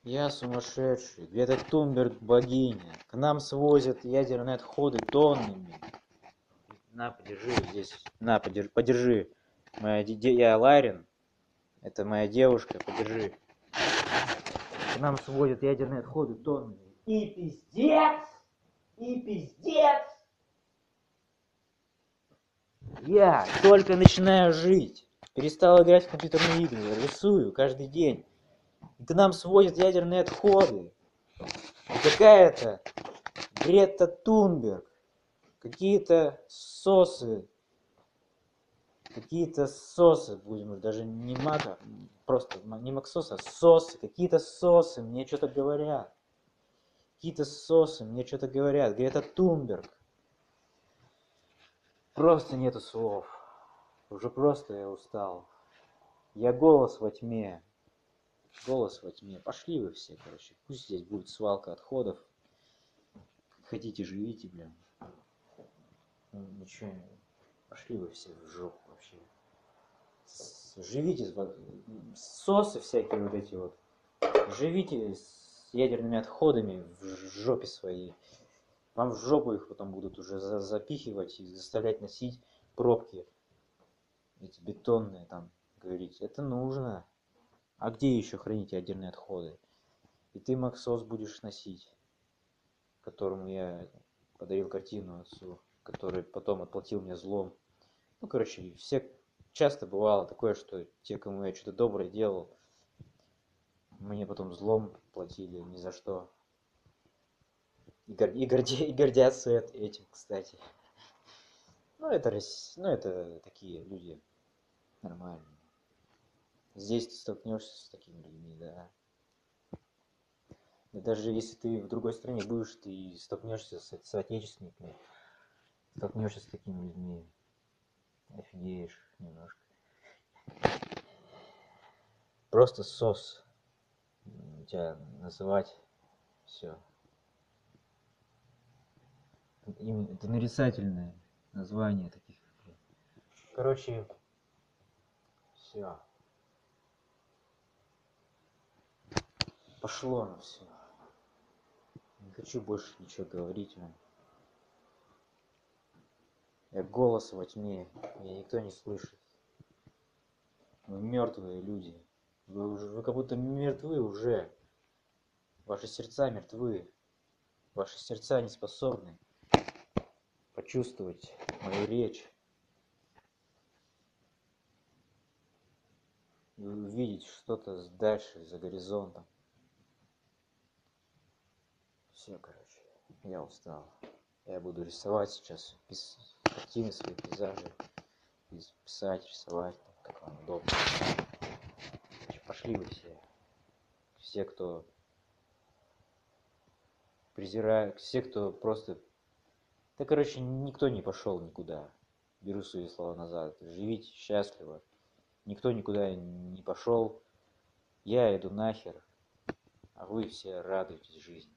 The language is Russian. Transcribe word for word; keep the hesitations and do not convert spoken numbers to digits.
Я сумасшедший. Грета Тунберг богиня. К нам свозят ядерные отходы тоннами. На, подержи здесь. На, подержи. подержи. Моя де... Я Ларин. Это моя девушка. Подержи. К нам свозят ядерные отходы тоннами. И пиздец! И пиздец! Я только начинаю жить. Перестал играть в компьютерные игры. Рисую каждый день. И к нам свозят ядерные отходы. И какая-то Грета Тунберг. Какие-то сосы. Какие-то сосы, будем даже не мака, просто не максосы, а сосы. Какие-то сосы мне что-то говорят. Какие-то сосы мне что-то говорят. Грета Тунберг. Просто нету слов. Уже просто я устал. Я голос во тьме. Голос во тьме. Пошли вы все, короче. Пусть здесь будет свалка отходов. Хотите, живите, блин. Ну, ничего. Пошли вы все в жопу вообще. Живите. Сосы всякие вот эти вот. Живите с ядерными отходами в жопе своей. Вам в жопу их потом будут уже запихивать и заставлять носить пробки. Эти бетонные там, говорить. Это нужно. А где еще хранить ядерные отходы? И ты, Максос, будешь носить, которому я подарил картину отцу, который потом отплатил мне злом. Ну, короче, все часто бывало такое, что те, кому я что-то доброе делал, мне потом злом платили ни за что. И, гор... и, горде... и гордятся этим, кстати. Ну это, ну, это такие люди нормальные. Здесь ты столкнешься с такими людьми, да. Да даже если ты в другой стране будешь, ты столкнешься с соотечественниками, столкнешься с такими людьми. Офигеешь немножко. Просто сос. Тебя называть. Все. Это нарицательное название таких. Короче, все. Пошло на все. Не хочу больше ничего говорить вам. Я голос во тьме, меня никто не слышит. Вы мертвые люди. Вы, уже, вы как будто мертвы уже. Ваши сердца мертвы. Ваши сердца не способны почувствовать мою речь. И увидеть что-то дальше, за горизонтом. Все, короче, я устал. Я буду рисовать сейчас картины, свои пейзажи. Писать, рисовать, как вам удобно. Пошли вы все. Все, кто презирает, все, кто просто... Да, короче, никто не пошел никуда. Беру свои слова назад. Живите счастливо. Никто никуда не пошел. Я иду нахер. А вы все радуетесь жизни.